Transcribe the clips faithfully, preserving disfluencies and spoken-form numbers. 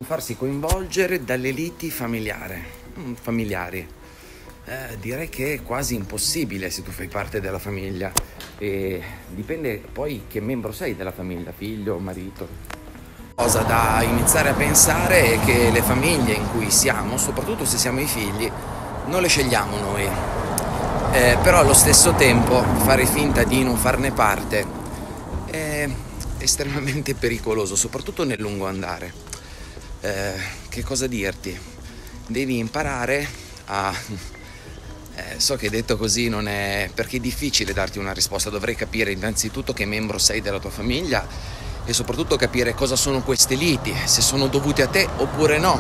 farsi coinvolgere dalle liti familiare, mm, familiari. Eh, direi che è quasi impossibile se tu fai parte della famiglia, e dipende poi che membro sei della famiglia, figlio, marito. Cosa da iniziare a pensare è che le famiglie in cui siamo, soprattutto se siamo i figli, non le scegliamo noi, eh, però allo stesso tempo fare finta di non farne parte è estremamente pericoloso, soprattutto nel lungo andare. Eh, che cosa dirti? Devi imparare a... Eh, so che detto così non è... perché è difficile darti una risposta, dovrei capire innanzitutto che membro sei della tua famiglia e soprattutto capire cosa sono queste liti, se sono dovute a te oppure no.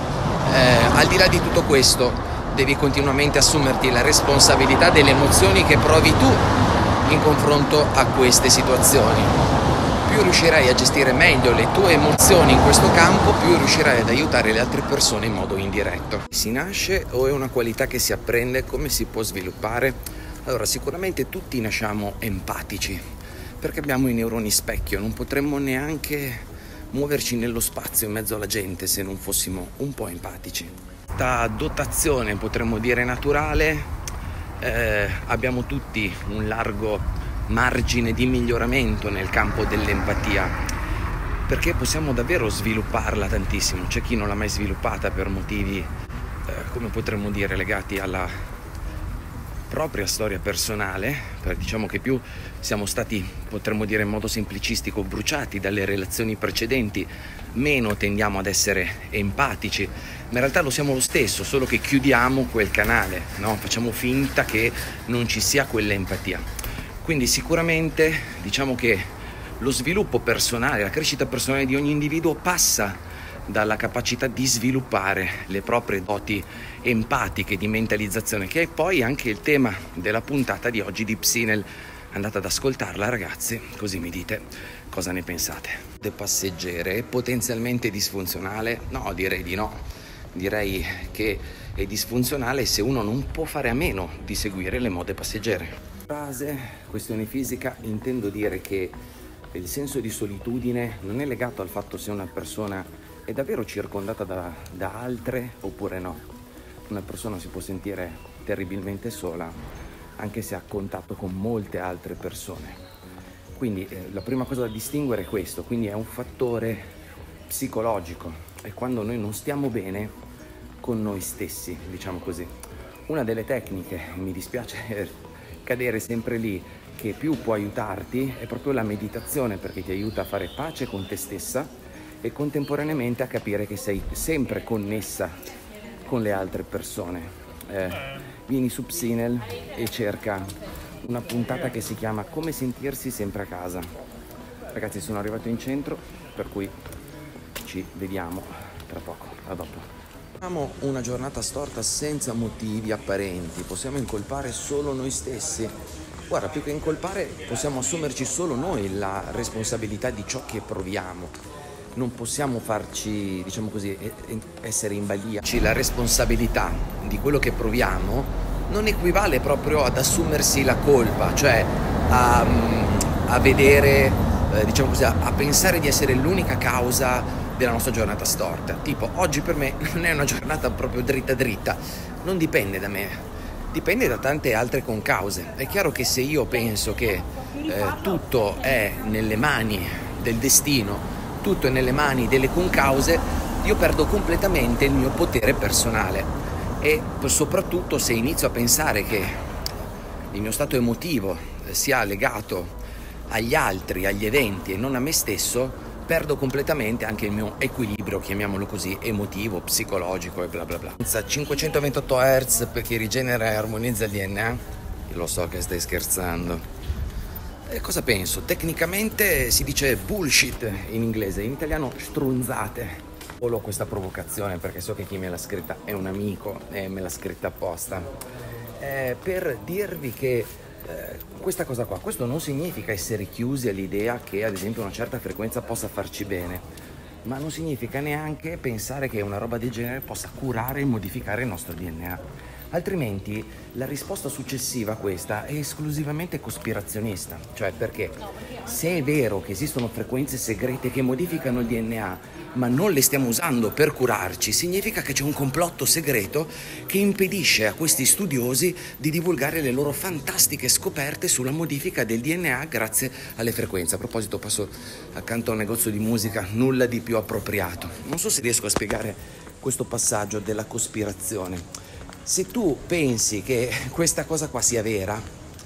Eh, al di là di tutto questo, devi continuamente assumerti la responsabilità delle emozioni che provi tu in confronto a queste situazioni. Più riuscirai a gestire meglio le tue emozioni in questo campo, più riuscirai ad aiutare le altre persone in modo indiretto. Si nasce o è una qualità che si apprende? Come si può sviluppare? Allora, sicuramente tutti nasciamo empatici, perché abbiamo i neuroni specchio, non potremmo neanche muoverci nello spazio in mezzo alla gente se non fossimo un po' empatici. Questa dotazione, potremmo dire naturale, eh, abbiamo tutti un largo margine di miglioramento nel campo dell'empatia, perché possiamo davvero svilupparla tantissimo. C'è chi non l'ha mai sviluppata per motivi, eh, come potremmo dire, legati alla propria storia personale, perché diciamo che più siamo stati, potremmo dire in modo semplicistico, bruciati dalle relazioni precedenti, meno tendiamo ad essere empatici, ma in realtà lo siamo lo stesso, solo che chiudiamo quel canale, no? Facciamo finta che non ci sia quella empatia. Quindi sicuramente diciamo che lo sviluppo personale, la crescita personale di ogni individuo passa dalla capacità di sviluppare le proprie doti empatiche di mentalizzazione, che è poi anche il tema della puntata di oggi di Psynel. Andate ad ascoltarla, ragazzi, così mi dite cosa ne pensate. De passeggere è potenzialmente disfunzionale? No, direi di no. Direi che è disfunzionale se uno non può fare a meno di seguire le mode passeggere. Frase, questione fisica, intendo dire che il senso di solitudine non è legato al fatto se una persona è davvero circondata da, da altre oppure no. Una persona si può sentire terribilmente sola anche se ha contatto con molte altre persone. Quindi eh, la prima cosa da distinguere è questo, quindi è un fattore psicologico, è quando noi non stiamo bene con noi stessi, diciamo così. Una delle tecniche, mi dispiace cadere sempre lì, che più può aiutarti è proprio la meditazione, perché ti aiuta a fare pace con te stessa e contemporaneamente a capire che sei sempre connessa con le altre persone. Eh, vieni su Psynel e cerca una puntata che si chiama Come sentirsi sempre a casa. Ragazzi, sono arrivato in centro, per cui ci vediamo tra poco. A dopo. Abbiamo una giornata storta senza motivi apparenti, possiamo incolpare solo noi stessi. Guarda, più che incolpare possiamo assumerci solo noi la responsabilità di ciò che proviamo. Non possiamo farci, diciamo così, essere in balia. La responsabilità di quello che proviamo non equivale proprio ad assumersi la colpa, cioè a, a vedere, eh, diciamo così, a pensare di essere l'unica causa della nostra giornata storta. Tipo, oggi per me non è una giornata proprio dritta dritta, non dipende da me, dipende da tante altre concause. È chiaro che se io penso che eh, tutto è nelle mani del destino, tutto è nelle mani delle concause, io perdo completamente il mio potere personale, e soprattutto se inizio a pensare che il mio stato emotivo sia legato agli altri, agli eventi e non a me stesso, perdo completamente anche il mio equilibrio, chiamiamolo così, emotivo, psicologico e bla bla bla. cinquecentoventotto hertz per chi rigenera e armonizza il D N A? Io lo so che stai scherzando. E cosa penso? Tecnicamente si dice bullshit in inglese, in italiano strunzate. Solo questa provocazione, perché so che chi me l'ha scritta è un amico e me l'ha scritta apposta, eh, per dirvi che Eh, questa cosa qua, questo non significa essere chiusi all'idea che ad esempio una certa frequenza possa farci bene, ma non significa neanche pensare che una roba del genere possa curare e modificare il nostro D N A. Altrimenti la risposta successiva a questa è esclusivamente cospirazionista. Cioè, perché se è vero che esistono frequenze segrete che modificano il D N A, ma non le stiamo usando per curarci, significa che c'è un complotto segreto che impedisce a questi studiosi di divulgare le loro fantastiche scoperte sulla modifica del D N A grazie alle frequenze. A proposito, passo accanto a un negozio di musica, nulla di più appropriato. Non so se riesco a spiegare questo passaggio della cospirazione. Se tu pensi che questa cosa qua sia vera,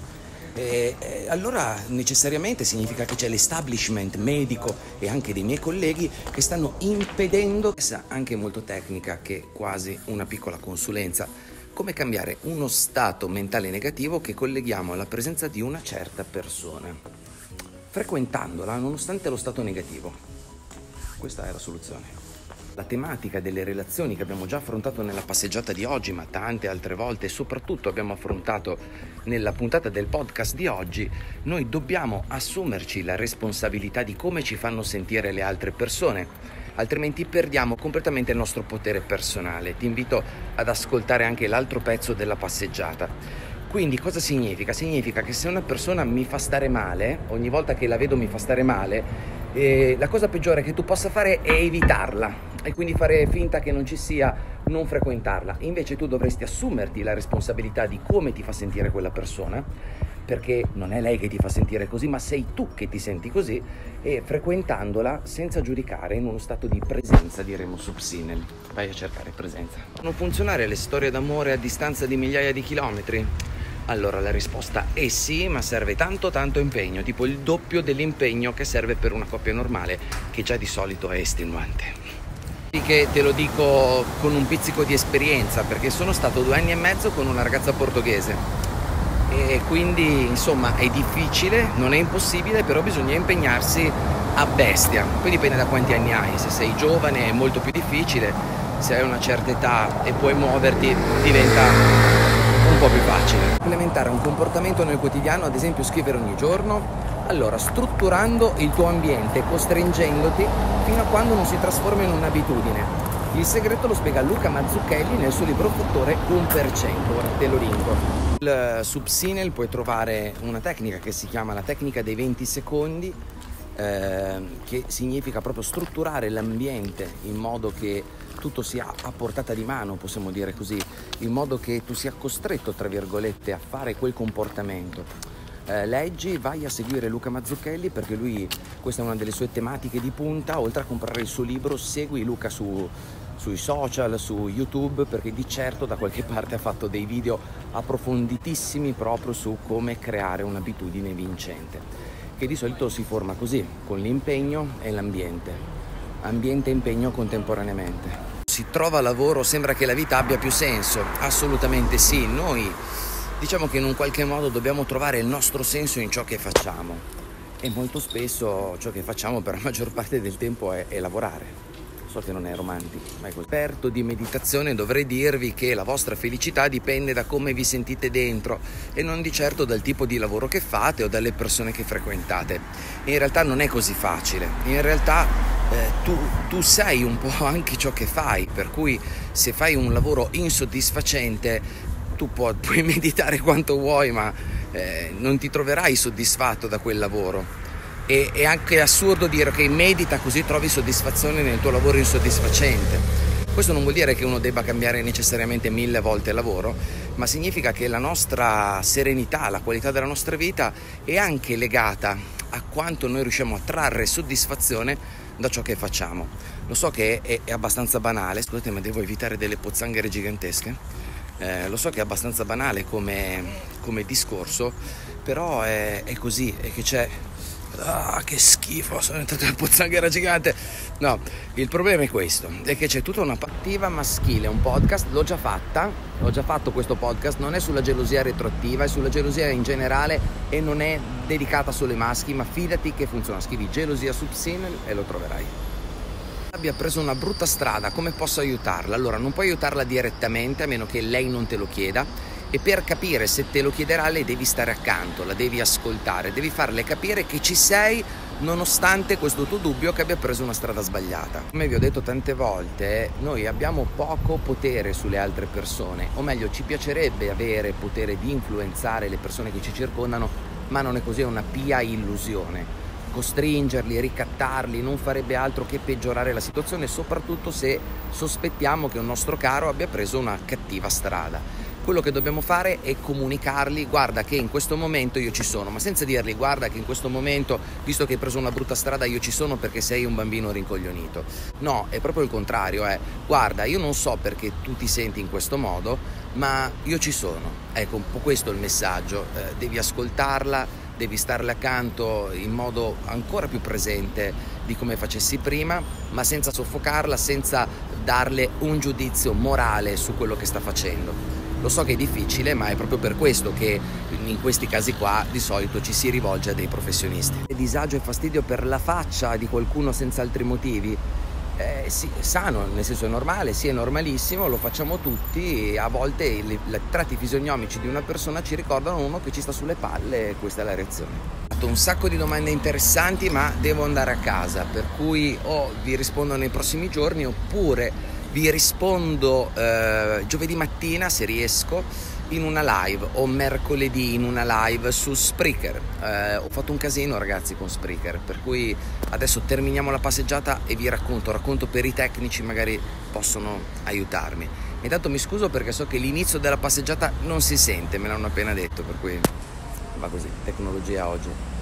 eh, eh, allora necessariamente significa che c'è l'establishment medico e anche dei miei colleghi che stanno impedendo, anche molto tecnica, che quasi una piccola consulenza, come cambiare uno stato mentale negativo che colleghiamo alla presenza di una certa persona, frequentandola nonostante lo stato negativo. Questa è la soluzione. La tematica delle relazioni che abbiamo già affrontato nella passeggiata di oggi, ma tante altre volte, e soprattutto abbiamo affrontato nella puntata del podcast di oggi, noi dobbiamo assumerci la responsabilità di come ci fanno sentire le altre persone, altrimenti perdiamo completamente il nostro potere personale. Ti invito ad ascoltare anche l'altro pezzo della passeggiata. Quindi cosa significa? Significa che se una persona mi fa stare male, ogni volta che la vedo mi fa stare male, eh, la cosa peggiore che tu possa fare è evitarla e quindi fare finta che non ci sia, non frequentarla. Invece tu dovresti assumerti la responsabilità di come ti fa sentire quella persona, perché non è lei che ti fa sentire così, ma sei tu che ti senti così, e frequentandola senza giudicare, in uno stato di presenza, diremo subsinel. Vai a cercare presenza. Non funzionare le storie d'amore a distanza di migliaia di chilometri? Allora la risposta è sì, ma serve tanto tanto impegno, tipo il doppio dell'impegno che serve per una coppia normale, che già di solito è estenuante. Che te lo dico con un pizzico di esperienza, perché sono stato due anni e mezzo con una ragazza portoghese e quindi insomma è difficile, non è impossibile, però bisogna impegnarsi a bestia. Poi dipende da quanti anni hai, se sei giovane è molto più difficile, se hai una certa età e puoi muoverti diventa un po' più facile. Implementare un comportamento nel quotidiano, ad esempio scrivere ogni giorno, allora strutturando il tuo ambiente, costringendoti fino a quando non si trasforma in un'abitudine. Il segreto lo spiega Luca Mazzucchelli nel suo libro Fattore uno per cento, ora te lo linko. Il Subsinel puoi trovare una tecnica che si chiama la tecnica dei venti secondi, eh, che significa proprio strutturare l'ambiente in modo che tutto sia a portata di mano, possiamo dire così, in modo che tu sia costretto, tra virgolette, a fare quel comportamento. Eh, leggi, vai a seguire Luca Mazzucchelli, perché lui, questa è una delle sue tematiche di punta. Oltre a comprare il suo libro, segui Luca su, sui social, su YouTube, perché di certo da qualche parte ha fatto dei video approfonditissimi proprio su come creare un'abitudine vincente, che di solito si forma così, con l'impegno e l'ambiente, ambiente e impegno contemporaneamente. Si trova lavoro, sembra che la vita abbia più senso? Assolutamente sì. Noi diciamo che in un qualche modo dobbiamo trovare il nostro senso in ciò che facciamo, e molto spesso ciò che facciamo per la maggior parte del tempo è, è lavorare. So che non è romantico, ma è così. Esperto di meditazione, dovrei dirvi che la vostra felicità dipende da come vi sentite dentro e non di certo dal tipo di lavoro che fate o dalle persone che frequentate. E in realtà non è così facile. In realtà eh, tu, tu sai un po' anche ciò che fai, per cui se fai un lavoro insoddisfacente tu puoi, puoi meditare quanto vuoi, ma eh, non ti troverai soddisfatto da quel lavoro. E è anche assurdo dire che medita così trovi soddisfazione nel tuo lavoro insoddisfacente. Questo non vuol dire che uno debba cambiare necessariamente mille volte il lavoro, ma significa che la nostra serenità, la qualità della nostra vita è anche legata a quanto noi riusciamo a trarre soddisfazione da ciò che facciamo. Lo so che è, è abbastanza banale, scusate, ma devo evitare delle pozzanghere gigantesche. Eh, lo so che è abbastanza banale come, come discorso, però è, è così, è che c'è... Ah, che schifo, sono entrato in una pozzanghera gigante. No, il problema è questo, è che c'è tutta una pattiva maschile, un podcast, l'ho già fatta, l'ho già fatto questo podcast, non è sulla gelosia retroattiva, è sulla gelosia in generale e non è dedicata solo ai maschi, ma fidati che funziona. Scrivi gelosia subsinel e lo troverai. Abbia preso una brutta strada, come posso aiutarla? Allora, non puoi aiutarla direttamente a meno che lei non te lo chieda, e per capire se te lo chiederà le devi stare accanto, la devi ascoltare, devi farle capire che ci sei nonostante questo tuo dubbio che abbia preso una strada sbagliata. Come vi ho detto tante volte, noi abbiamo poco potere sulle altre persone, o meglio ci piacerebbe avere potere di influenzare le persone che ci circondano, ma non è così, è una pia illusione. Costringerli, ricattarli non farebbe altro che peggiorare la situazione, soprattutto se sospettiamo che un nostro caro abbia preso una cattiva strada. Quello che dobbiamo fare è comunicargli: guarda che in questo momento io ci sono, ma senza dirgli: guarda che in questo momento, visto che hai preso una brutta strada, io ci sono perché sei un bambino rincoglionito. No, è proprio il contrario, è: guarda, io non so perché tu ti senti in questo modo, ma io ci sono. Ecco, un po' questo è il messaggio, eh, devi ascoltarla, devi starle accanto in modo ancora più presente di come facessi prima, ma senza soffocarla, senza darle un giudizio morale su quello che sta facendo. Lo so che è difficile, ma è proprio per questo che in questi casi qua di solito ci si rivolge a dei professionisti. Disagio e fastidio per la faccia di qualcuno senza altri motivi? Eh, sì, è sano, nel senso è normale, sì, è normalissimo, lo facciamo tutti e a volte i tratti fisionomici di una persona ci ricordano uno che ci sta sulle palle e questa è la reazione. Ho fatto un sacco di domande interessanti, ma devo andare a casa, per cui o vi rispondo nei prossimi giorni oppure vi rispondo eh, giovedì mattina, se riesco, in una live, o mercoledì in una live su Spreaker. Eh, ho fatto un casino, ragazzi, con Spreaker, per cui adesso terminiamo la passeggiata e vi racconto, racconto per i tecnici, magari possono aiutarmi. Intanto mi scuso perché so che l'inizio della passeggiata non si sente, me l'hanno appena detto, per cui va così, tecnologia oggi.